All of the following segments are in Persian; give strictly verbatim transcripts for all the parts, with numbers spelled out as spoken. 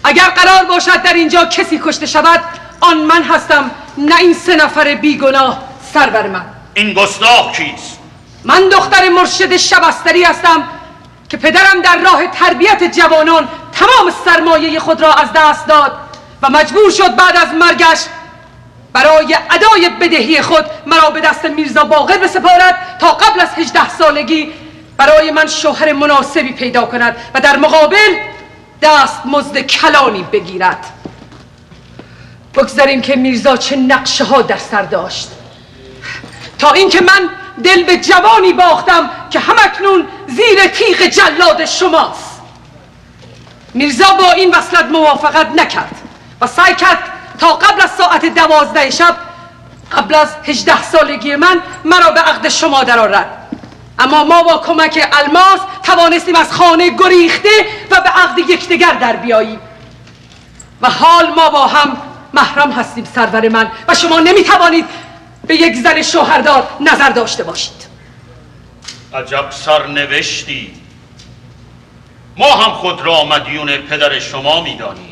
اگر قرار باشد در اینجا کسی کشته شود آن من هستم، نه این سه نفر بیگناه. سرور من این گستاخ کیست؟ من دختر مرشد شبستری هستم که پدرم در راه تربیت جوانان تمام سرمایه خود را از دست داد و مجبور شد بعد از مرگش برای ادای بدهی خود مرا به دست میرزا باقر بسپارد تا قبل از هجده سالگی برای من شوهر مناسبی پیدا کند و در مقابل دست مزد کلانی بگیرد. بگذاریم که میرزا چه نقشه ها در سر داشت تا اینکه من دل به جوانی باختم که همکنون زیر تیغ جلاد شماست. میرزا با این وصلت موافقت نکرد و سعی کرد تا قبل از ساعت دوازده شب، قبل از هجده سالگی من، مرا به عقد شما درآورد. اما ما با کمک الماس توانستیم از خانه گریخته و به عقد یکدیگر در بیاییم و حال ما با هم محرم هستیم سرور من و شما نمیتوانید به یک زن شوهردار نظر داشته باشید. عجب سرنوشتی. ما هم خود را مدیون پدر شما میدانیم.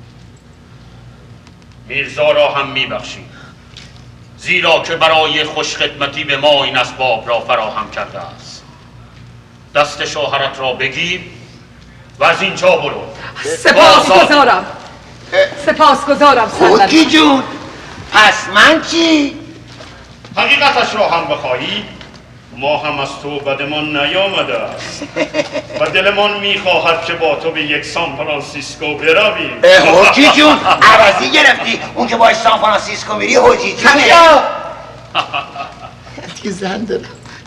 میرزا را هم میبخشیم زیرا که برای خوشخدمتی به ما این اسباب را فراهم کرده است. دست شوهرت را بگیر و از اینجا برو. سپاس گذارم. سپاس گذارم سرور. خوکی جون، پس من چی؟ حقیقتش را هم بخواهی ما هم از تو بدمان نیامده است و دلمان میخواهد که با تو به یک سان فرانسیسکو برویم. خوکی جون، عوضی گرفتی. اون که باش سان فرانسیسکو میری حجی جونه. دیگه زن دارم.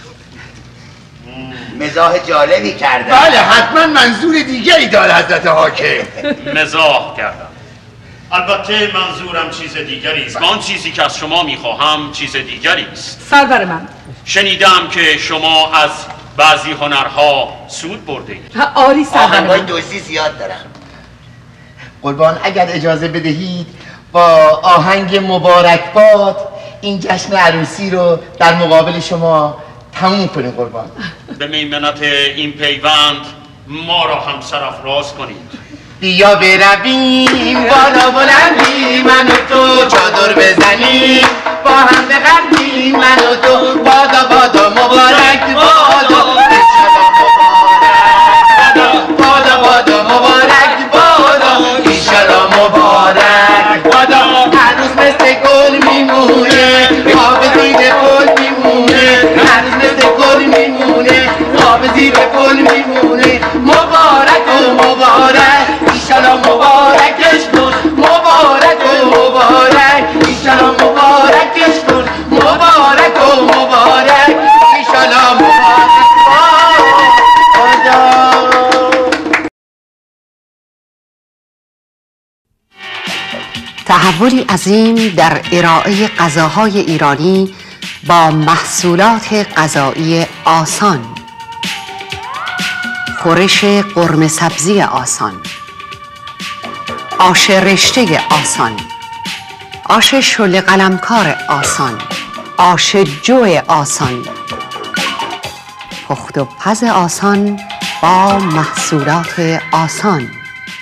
مزاح جالبی کرده. بله حتما منظور دیگری داره حضرت حاکم. مزاح کردم. البته منظورم چیز دیگری است. آن چیزی که از شما میخواهم چیز دیگری است. سرور من شنیدم که شما از بعضی هنرها سود برده اید. آری سرور من. آهنگای دوستی زیاد دارم. قربان اگر اجازه بدهید با آهنگ مبارک باد این جشن عروسی رو در مقابل شما تموم کنیم قربان. به میمنت این پیوند ما را هم سرافراز کنید. بیا برویم بالا بلندی من و تو چادر بزنیم با هم بخندیم من و تو بادا بادا مبارک بادا بادا بادا مبارک بادا ایشالا مبارک بادا. هر روز مثل گل میمونه آب زیر گل میمونه هر روز مثل گل میمونه آب زیر گل میمونه. مبارک و مبارک ایشالا مبارکش کن مبارک و مبارک ایشالا مبارکش کن مبارک و مبارک ایشالا مبارک تحولی عظیم در ارائه غذاهای ایرانی با محصولات غذایی آسان. خورش قرمه سبزی آسان، آش رشته آسان، آش شل قلمکار آسان، آش جو آسان، پخت و پز آسان با محصولات آسان.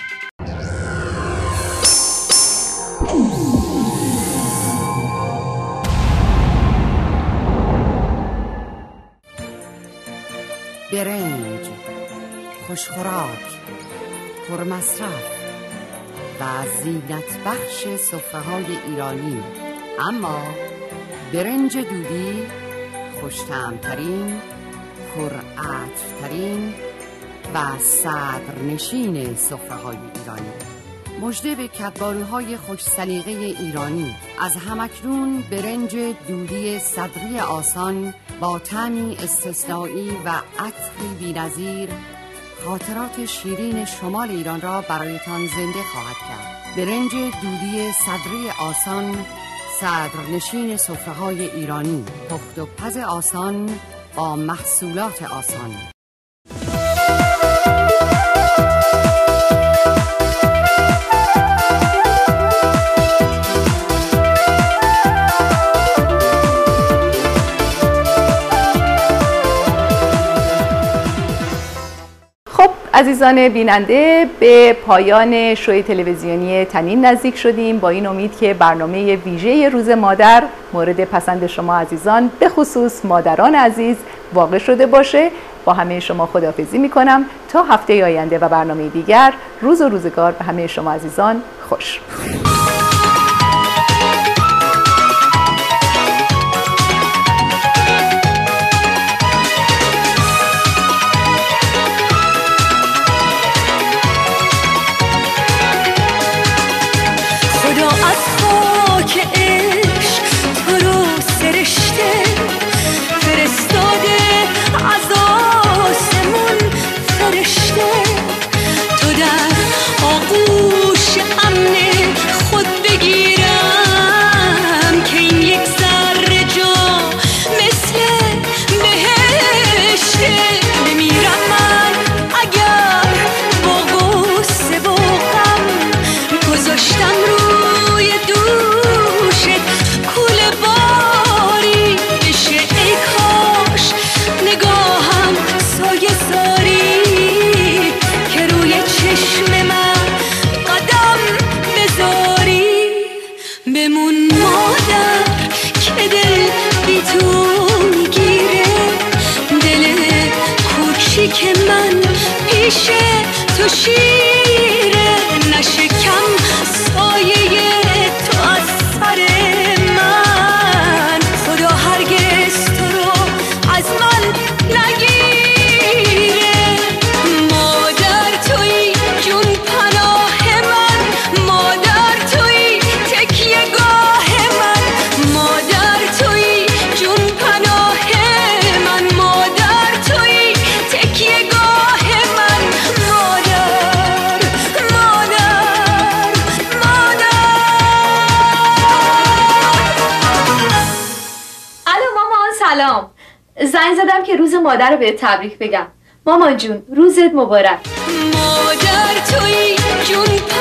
برنج خوشخوراک، پرمصرف و زینت بخش سفره‌های ایرانی، اما برنج دودی خوش‌طعم‌ترین، پرعطرترین و صدرنشین سفره‌های ایرانی. مژده به کدباروهای خوش سلیقه ایرانی. از همکنون برنج دودی صدری آسان با طعمی استثنایی و عطری بی‌نظیر خاطرات شیرین شمال ایران را برایتان زنده خواهد کرد. برنج دودی صدری آسان، صدرنشین سفره‌های ایرانی، پخت و پز آسان با محصولات آسان. عزیزان بیننده، به پایان شوی تلویزیونی تنین نزدیک شدیم، با این امید که برنامه ویژه روز مادر مورد پسند شما عزیزان، به خصوص مادران عزیز، واقع شده باشه. با همه شما خداحافظی میکنم تا هفته آینده و برنامه دیگر. روز و روزگار به همه شما عزیزان خوش. تو شیره نشکم سایه تو از سر من، خدا هرگز تو رو از من نگیره. مادر توی جون پناه من، مادر توی تکیه گاه من، مادر توی جون پناه من، مادر توی تکیه گاه من، مادر مادر مادر. الو مامان، سلام. زنگ زدم که روز مادر رو بهت تبریک بگم. مامان جون، روزت مبارک. مادر توی جون